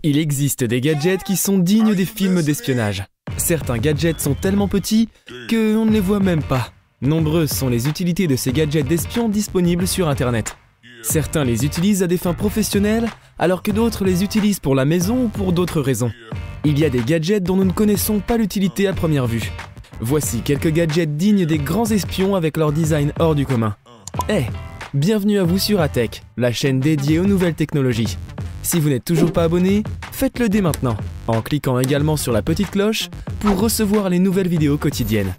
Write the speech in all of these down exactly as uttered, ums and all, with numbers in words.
Il existe des gadgets qui sont dignes des films d'espionnage. Certains gadgets sont tellement petits qu'on ne les voit même pas. Nombreuses sont les utilités de ces gadgets d'espions disponibles sur Internet. Certains les utilisent à des fins professionnelles, alors que d'autres les utilisent pour la maison ou pour d'autres raisons. Il y a des gadgets dont nous ne connaissons pas l'utilité à première vue. Voici quelques gadgets dignes des grands espions avec leur design hors du commun. Hey, bienvenue à vous sur Atech, la chaîne dédiée aux nouvelles technologies. Si vous n'êtes toujours pas abonné, faites-le dès maintenant, en cliquant également sur la petite cloche pour recevoir les nouvelles vidéos quotidiennes.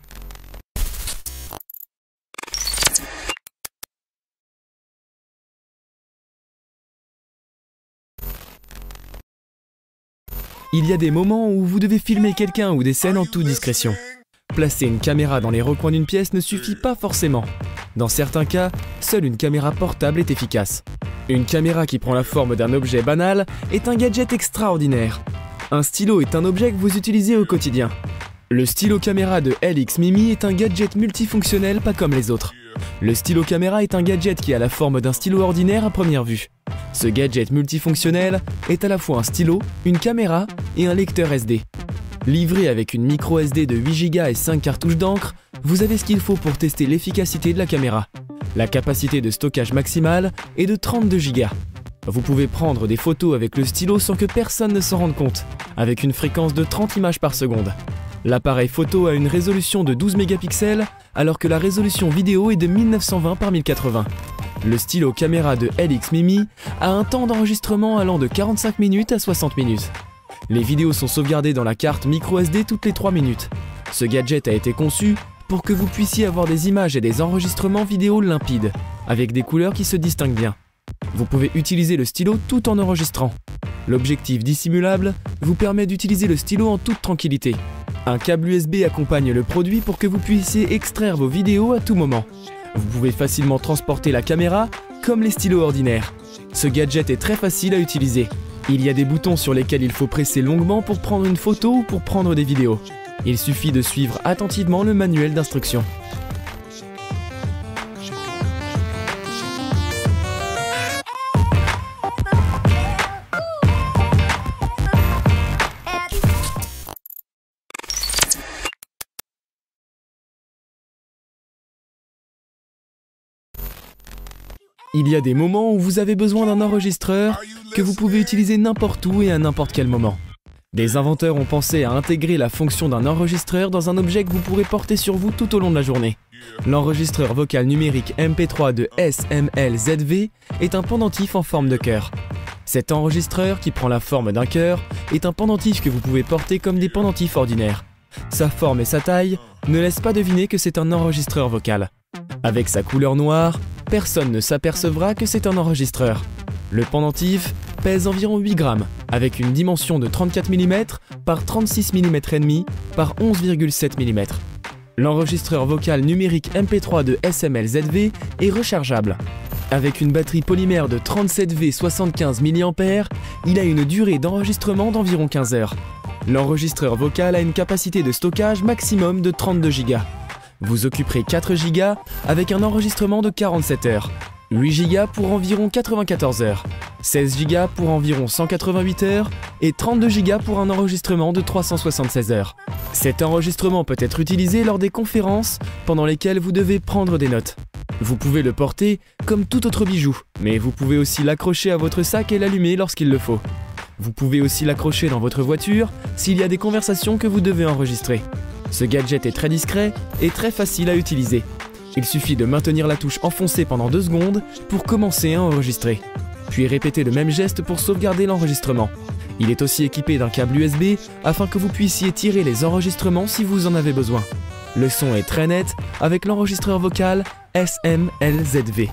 Il y a des moments où vous devez filmer quelqu'un ou des scènes en toute discrétion. Placer une caméra dans les recoins d'une pièce ne suffit pas forcément. Dans certains cas, seule une caméra portable est efficace. Une caméra qui prend la forme d'un objet banal est un gadget extraordinaire. Un stylo est un objet que vous utilisez au quotidien. Le stylo caméra de L X Mimi est un gadget multifonctionnel pas comme les autres. Le stylo caméra est un gadget qui a la forme d'un stylo ordinaire à première vue. Ce gadget multifonctionnel est à la fois un stylo, une caméra et un lecteur S D. Livré avec une micro S D de huit giga et cinq cartouches d'encre, vous avez ce qu'il faut pour tester l'efficacité de la caméra. La capacité de stockage maximale est de trente-deux giga. Vous pouvez prendre des photos avec le stylo sans que personne ne s'en rende compte, avec une fréquence de trente images par seconde. L'appareil photo a une résolution de douze mégapixels, alors que la résolution vidéo est de mille neuf cent vingt par mille quatre-vingts. Le stylo caméra de L X Mimi a un temps d'enregistrement allant de quarante-cinq minutes à soixante minutes. Les vidéos sont sauvegardées dans la carte micro S D toutes les trois minutes. Ce gadget a été conçu pour que vous puissiez avoir des images et des enregistrements vidéo limpides, avec des couleurs qui se distinguent bien. Vous pouvez utiliser le stylo tout en enregistrant. L'objectif dissimulable vous permet d'utiliser le stylo en toute tranquillité. Un câble U S B accompagne le produit pour que vous puissiez extraire vos vidéos à tout moment. Vous pouvez facilement transporter la caméra comme les stylos ordinaires. Ce gadget est très facile à utiliser. Il y a des boutons sur lesquels il faut presser longuement pour prendre une photo ou pour prendre des vidéos. Il suffit de suivre attentivement le manuel d'instruction. Il y a des moments où vous avez besoin d'un enregistreur que vous pouvez utiliser n'importe où et à n'importe quel moment. Des inventeurs ont pensé à intégrer la fonction d'un enregistreur dans un objet que vous pourrez porter sur vous tout au long de la journée. L'enregistreur vocal numérique M P trois de S M L Z V est un pendentif en forme de cœur. Cet enregistreur, qui prend la forme d'un cœur, est un pendentif que vous pouvez porter comme des pendentifs ordinaires. Sa forme et sa taille ne laissent pas deviner que c'est un enregistreur vocal. Avec sa couleur noire, personne ne s'apercevra que c'est un enregistreur. Le pendentif pèse environ huit grammes, avec une dimension de trente-quatre millimètres par trente-six millimètres et demi par onze virgule sept millimètres. L'enregistreur vocal numérique M P trois de S M L Z V est rechargeable. Avec une batterie polymère de trente-sept volts soixante-quinze milliampères, il a une durée d'enregistrement d'environ quinze heures. L'enregistreur vocal a une capacité de stockage maximum de trente-deux giga. Vous occuperez quatre giga avec un enregistrement de quarante-sept heures, huit giga pour environ quatre-vingt-quatorze heures, seize giga pour environ cent quatre-vingt-huit heures et trente-deux giga pour un enregistrement de trois cent soixante-seize heures. Cet enregistrement peut être utilisé lors des conférences pendant lesquelles vous devez prendre des notes. Vous pouvez le porter comme tout autre bijou, mais vous pouvez aussi l'accrocher à votre sac et l'allumer lorsqu'il le faut. Vous pouvez aussi l'accrocher dans votre voiture s'il y a des conversations que vous devez enregistrer. Ce gadget est très discret et très facile à utiliser. Il suffit de maintenir la touche enfoncée pendant deux secondes pour commencer à enregistrer. Puis répéter le même geste pour sauvegarder l'enregistrement. Il est aussi équipé d'un câble U S B afin que vous puissiez tirer les enregistrements si vous en avez besoin. Le son est très net avec l'enregistreur vocal S M L Z V.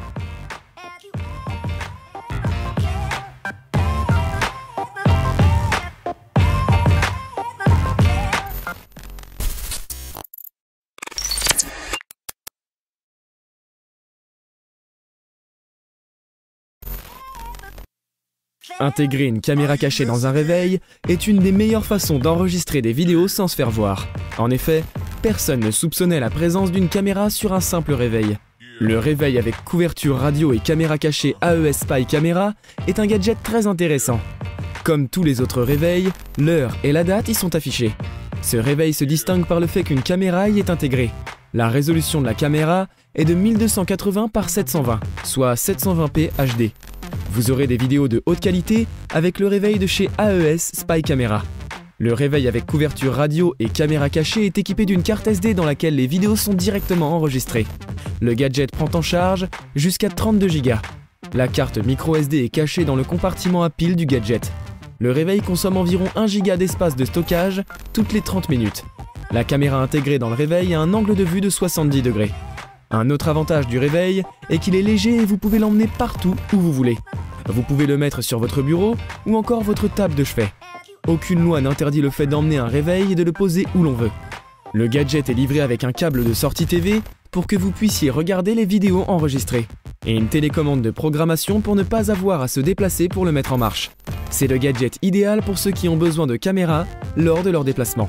Intégrer une caméra cachée dans un réveil est une des meilleures façons d'enregistrer des vidéos sans se faire voir. En effet, personne ne soupçonnait la présence d'une caméra sur un simple réveil. Le réveil avec couverture radio et caméra cachée A E S Spy Camera est un gadget très intéressant. Comme tous les autres réveils, l'heure et la date y sont affichés. Ce réveil se distingue par le fait qu'une caméra y est intégrée. La résolution de la caméra est de mille deux cent quatre-vingts par sept cent vingt, soit sept cent vingt p H D. Vous aurez des vidéos de haute qualité avec le réveil de chez A E S Spy Camera. Le réveil avec couverture radio et caméra cachée est équipé d'une carte S D dans laquelle les vidéos sont directement enregistrées. Le gadget prend en charge jusqu'à trente-deux gigas. La carte micro S D est cachée dans le compartiment à pile du gadget. Le réveil consomme environ un giga d'espace de stockage toutes les trente minutes. La caméra intégrée dans le réveil a un angle de vue de soixante-dix degrés. Un autre avantage du réveil est qu'il est léger et vous pouvez l'emmener partout où vous voulez. Vous pouvez le mettre sur votre bureau ou encore votre table de chevet. Aucune loi n'interdit le fait d'emmener un réveil et de le poser où l'on veut. Le gadget est livré avec un câble de sortie T V pour que vous puissiez regarder les vidéos enregistrées. Et une télécommande de programmation pour ne pas avoir à se déplacer pour le mettre en marche. C'est le gadget idéal pour ceux qui ont besoin de caméras lors de leur déplacement.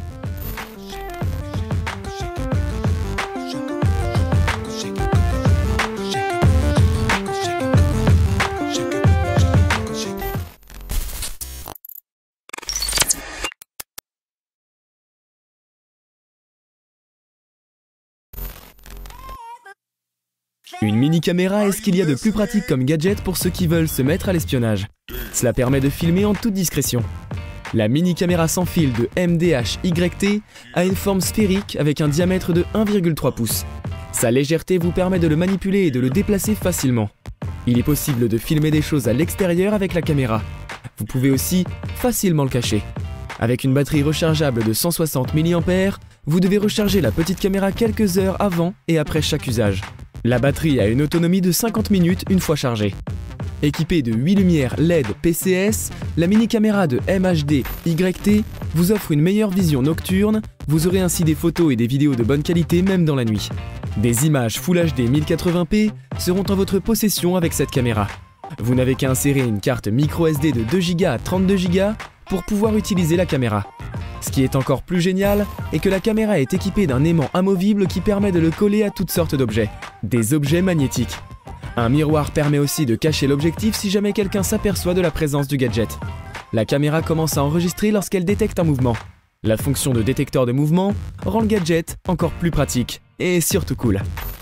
Une mini-caméra est ce qu'il y a de plus pratique comme gadget pour ceux qui veulent se mettre à l'espionnage. Cela permet de filmer en toute discrétion. La mini-caméra sans fil de M D H Y T a une forme sphérique avec un diamètre de un virgule trois pouces. Sa légèreté vous permet de le manipuler et de le déplacer facilement. Il est possible de filmer des choses à l'extérieur avec la caméra. Vous pouvez aussi facilement le cacher. Avec une batterie rechargeable de cent soixante milliampères heure, vous devez recharger la petite caméra quelques heures avant et après chaque usage. La batterie a une autonomie de cinquante minutes une fois chargée. Équipée de huit lumières L E D P C S, la mini-caméra de M H D Y T vous offre une meilleure vision nocturne, vous aurez ainsi des photos et des vidéos de bonne qualité même dans la nuit. Des images Full H D mille quatre-vingts p seront en votre possession avec cette caméra. Vous n'avez qu'à insérer une carte micro S D de deux giga à trente-deux giga pour pouvoir utiliser la caméra. Ce qui est encore plus génial est que la caméra est équipée d'un aimant amovible qui permet de le coller à toutes sortes d'objets. Des objets magnétiques. Un miroir permet aussi de cacher l'objectif si jamais quelqu'un s'aperçoit de la présence du gadget. La caméra commence à enregistrer lorsqu'elle détecte un mouvement. La fonction de détecteur de mouvement rend le gadget encore plus pratique et surtout cool.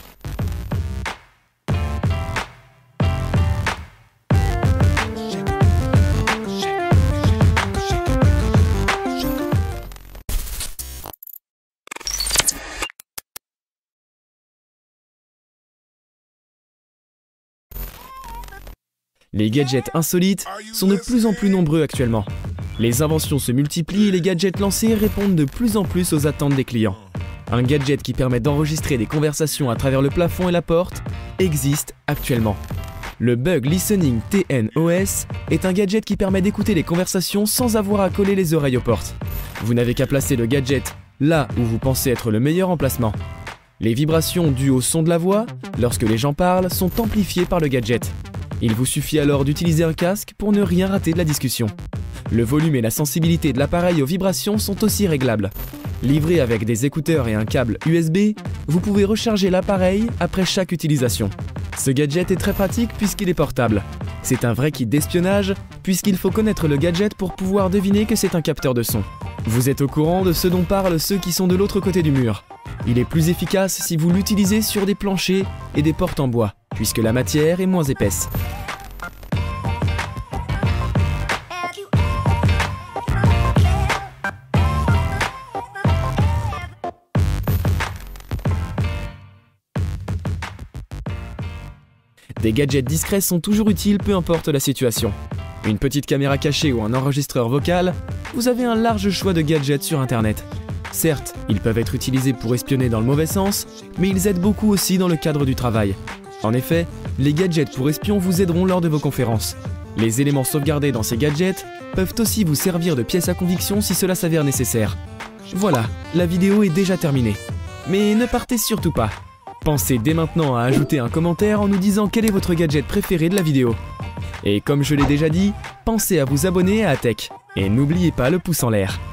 Les gadgets insolites sont de plus en plus nombreux actuellement. Les inventions se multiplient et les gadgets lancés répondent de plus en plus aux attentes des clients. Un gadget qui permet d'enregistrer des conversations à travers le plafond et la porte existe actuellement. Le Bug Listening T N O S est un gadget qui permet d'écouter les conversations sans avoir à coller les oreilles aux portes. Vous n'avez qu'à placer le gadget là où vous pensez être le meilleur emplacement. Les vibrations dues au son de la voix, lorsque les gens parlent, sont amplifiées par le gadget. Il vous suffit alors d'utiliser un casque pour ne rien rater de la discussion. Le volume et la sensibilité de l'appareil aux vibrations sont aussi réglables. Livré avec des écouteurs et un câble U S B, vous pouvez recharger l'appareil après chaque utilisation. Ce gadget est très pratique puisqu'il est portable. C'est un vrai kit d'espionnage puisqu'il faut connaître le gadget pour pouvoir deviner que c'est un capteur de son. Vous êtes au courant de ce dont parlent ceux qui sont de l'autre côté du mur. Il est plus efficace si vous l'utilisez sur des planchers et des portes en bois, puisque la matière est moins épaisse. Des gadgets discrets sont toujours utiles peu importe la situation. Une petite caméra cachée ou un enregistreur vocal, vous avez un large choix de gadgets sur internet. Certes, ils peuvent être utilisés pour espionner dans le mauvais sens, mais ils aident beaucoup aussi dans le cadre du travail. En effet, les gadgets pour espions vous aideront lors de vos conférences. Les éléments sauvegardés dans ces gadgets peuvent aussi vous servir de pièce à conviction si cela s'avère nécessaire. Voilà, la vidéo est déjà terminée. Mais ne partez surtout pas. Pensez dès maintenant à ajouter un commentaire en nous disant quel est votre gadget préféré de la vidéo. Et comme je l'ai déjà dit, pensez à vous abonner à Atech. Et n'oubliez pas le pouce en l'air.